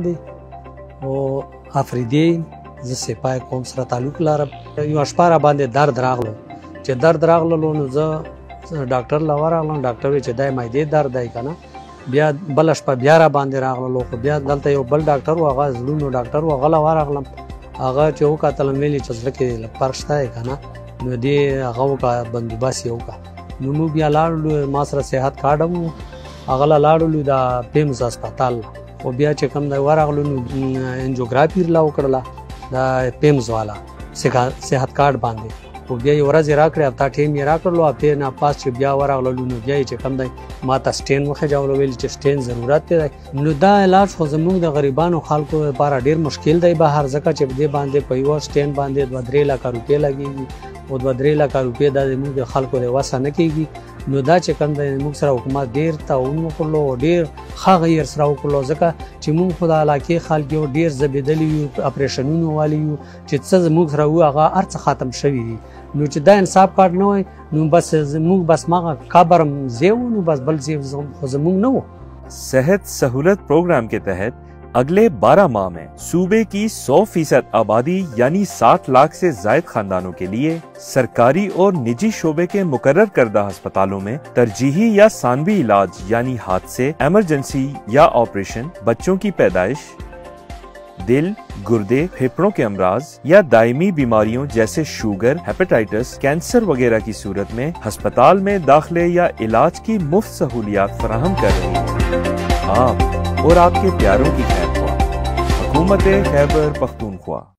دی او افریدی زه سپاه قوم سره تعلق لرم. یو شپه را باندې درد راغلو، چې درد راغلو نو زه ډاکټر له ورغلم. ډاکټر وی چې دا معدې درد دی که نه. بیا بله شپه بیا را باندې راغللو، خو بیا دلته یو بل ډاکټر و، هغه زړونو ډاکټر و، هغه له ورغلم. هغه چې وکتلم ویلي چې زړه کې فرق شته دی که نه، نو دې هغه وکړه بندوبست یې وکړه. نو موږ بیا لاړلو، ما سره صحت کارډ هم و، هغه له لاړلو د پیمز هسپتال. خو بیا چې کوم دی ورغلو نو انجیوګرافي لا وکړله د پیمز والا صحت کارډ باندې. خو بیا یې ورځې راکړې، هفته ټیم یې راکړلو. هفتې نه پاس چې بیا ورغللو نو بیا یې چې کوم دی ما ته سټین وخېجولو، ویل چې سټین ضرورت دی. نو دا علاج خو زموږ د غریبانو خلکو لپاره ډېر مشکل دی بهر، ځکه چې دې باندې په یوه سټین باندې 2-3 لکه روپۍ لګېږي، او 2-3 لکه روپۍ دا زموږ د خلکو د وسه نه کېږي. نو دا چې کوم دی موږ سره حکومت ډېر تعاون وکړلو، ډېر ښه غیر سره وکړلو، ځکه چې موږ خو د علاقې خلک یو ډېر ځبېدلي یو، اپریشنونو والي یو، چې څه زموږ سره وو هغه هر څه ختم شوي دي. نو چې دا انصاف کارډ نه وای نو بس زموږ بس مغه قبر ځای و، نو بس بل ځای خو زموږ نه و. صحت سہولت پروگرام کے تحت اگلے 12 ماہ میں صوبے کی 100% آبادی یعنی 60 لاکھ سے زائد خاندانوں کے لیے سرکاری اور نجی شعبے کے مقرر کردہ ہسپتالوں میں ترجیحی یا ثانوی علاج یعنی حادثے، ایمرجنسی یا آپریشن، بچوں کی پیدائش، دل، گردے، پھیپھڑوں کے امراض یا دائمی بیماریوں جیسے شوگر، ہیپاٹائٹس، کینسر وغیرہ کی صورت میں ہسپتال میں داخلے یا علاج کی مفت سہولیات فراہم کر رہی ہے. آپ اور آپ کے پیاروں کی خیر خواہ، حکومت خیبر پختونخوا.